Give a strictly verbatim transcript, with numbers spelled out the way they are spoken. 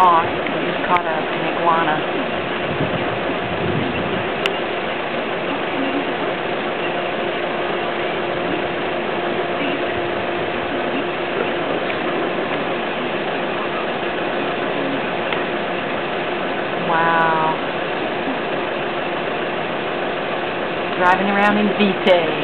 hawk. We just caught a, an iguana. Wow. Driving around in Vitae.